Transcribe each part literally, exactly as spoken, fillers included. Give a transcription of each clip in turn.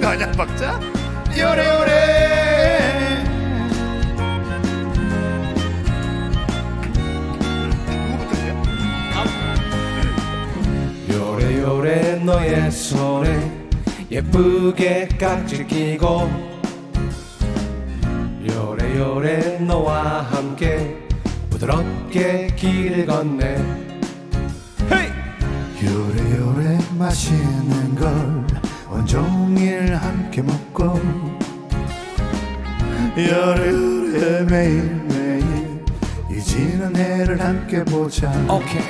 어떡하냐 박자? 요래요래 누구부터죠? 요래요래 너의 손에 예쁘게 깍지 끼고 요래요래 너와 함께 부드럽게 길을 걷네. 헤이! 요래요래 맛있는 걸 온종일 함께 먹고 요래요래 매일매일 이 지는 해를 함께 보자. 오케이.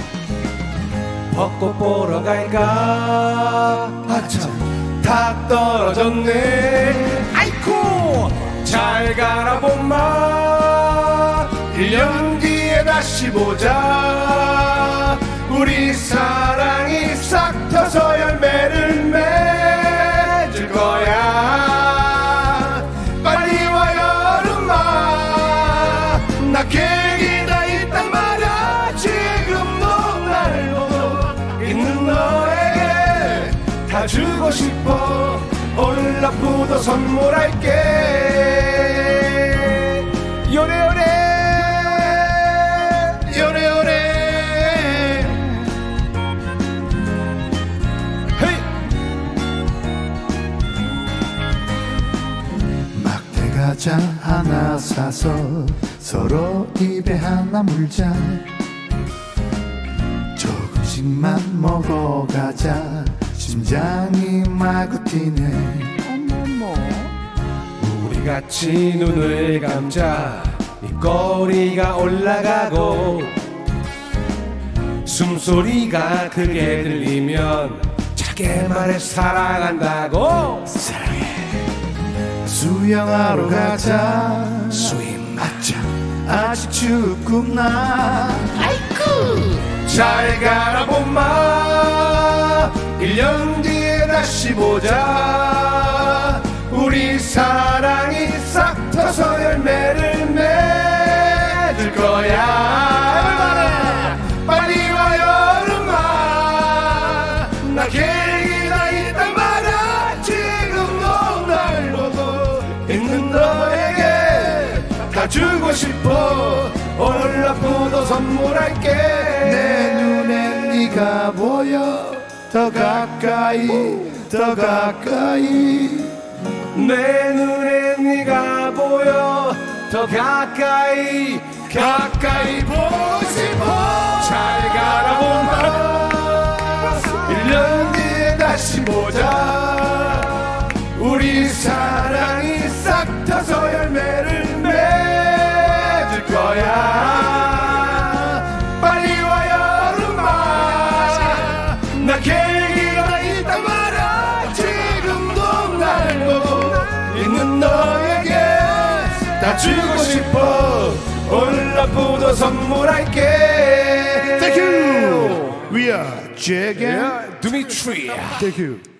벚꽃 보러 갈까? 아참 다 떨어졌네. 아이쿠 잘 가라 봄마 일 년 뒤에 다시 보자. 우리 사랑이 싹 터서 열매를 맺을 거야. 빨리 와 여름아 나 계기가 있단 말야. 지금도 날 보고 있는 너에게 다 주고 싶어. 올라프도 선물할게. 요래요래 요래요래 헤이. 막대과자 하나 사서 서로 입에 하나 물자. 조금씩만 먹어가자. 심장이 마구 뛰네. 우리 같이 눈을 감자. 네 꼬리가 올라가고 숨소리가 크게 들리면 작게 말해 사랑한다고. 사랑해. 수영하러 가자. 스윙 맞자. 아직 춥구나. 아이쿠 잘 가라 봄마 일 년 뒤에 다시 보자. 우리 사랑이 싹 터서 열매를 맺을 거야. 빨리 와 여름아 나 계기가 있단 말야. 지금도 날 보고 있는 너에게 다 주고 싶어. 올라프도 선물할게. 내 눈에 네가 보여. 더 가까이 더 가까이. 내 눈에 네가 보여. 더 가까이 가까이 보고 싶어. 잘 가라 봄아 일 년 뒤에 다시 보자. 우리 사랑이 싹 터서 열매를 맺을 거야. 빨리 와 여름아 나 계기가 있단 말야. 지금도 날 보고 있는 너에게 다 주고 싶어. 올라프도 선물할게. Thank you. We are Jagan. Dimitri. Thank you.